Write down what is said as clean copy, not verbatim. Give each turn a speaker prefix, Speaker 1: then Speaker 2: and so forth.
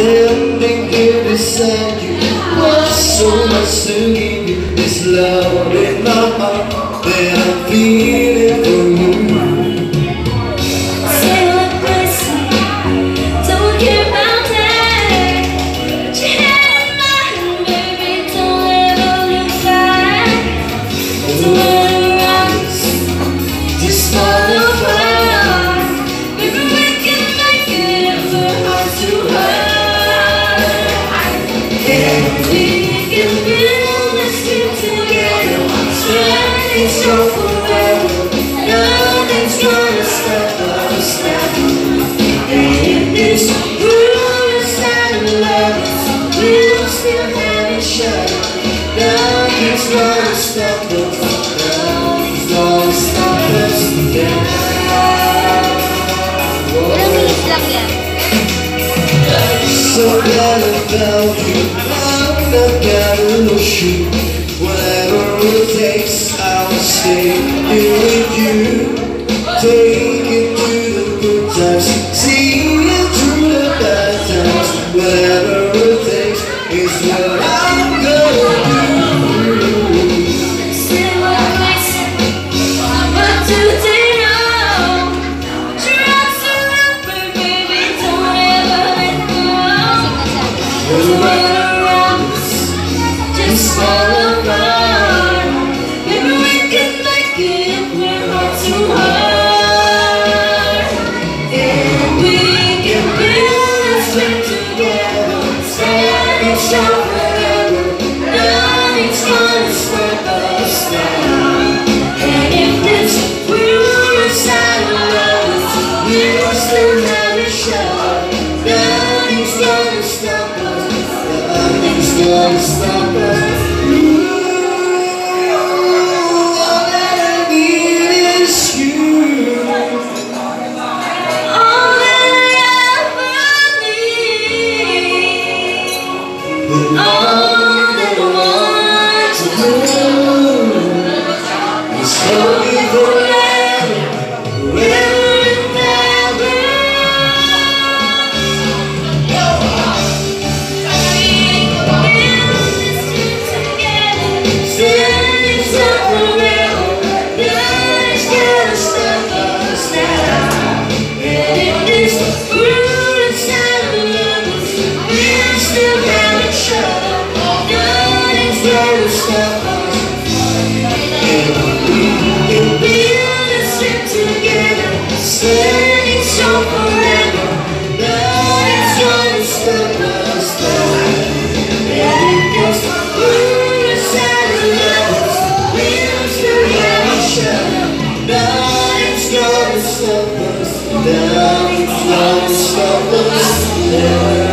Speaker 1: standing here beside you. What's so much to give you? This love in my heart that I'm feeling for you.
Speaker 2: Say what listen, don't care about that. Put your hand in my hand, baby, don't ever look back. Don't let it rise, just fall apart. Maybe we can make it if we're heart to heart. And we can build this dream together. Standing strong forever, nothing's gonna stop us now. And if this room inside of lovers, we'll still have each other. Nothing's gonna stop us, nothing's gonna stop us now. So glad I found you, I'm not gonna lose you. Whatever it takes, I'll stay here with you. Take it through the good times, see it through the bad times. Whatever it takes is what I'm gonna do. Say what listen, what do they know? Trust the rubber, baby, don't ever let go. Don't let around us, just fall apart. Maybe we can make it if we're heart to heart. And we can build this dream together. Standing strong forever, nothing's gonna stop us now. And if this world inside of us, we'll still have each other. Nothing's gonna stop us, nothing's gonna stop us.
Speaker 1: All that I need is you.
Speaker 2: All that I ever need, all that I want to do
Speaker 1: It's only forever,
Speaker 2: forever and ever. We can build this dream together. Standing strong forever, nothing's gonna stop us now. And if this world inside of us, we'll still have each other. Nothing's gonna stop us. And we can build this dream together. Standing strong forever, nothing's gonna stop us now. And if this world inside of us, we'll still have each other. Nothing's gonna stop us.
Speaker 1: nothing's gonna stop us now.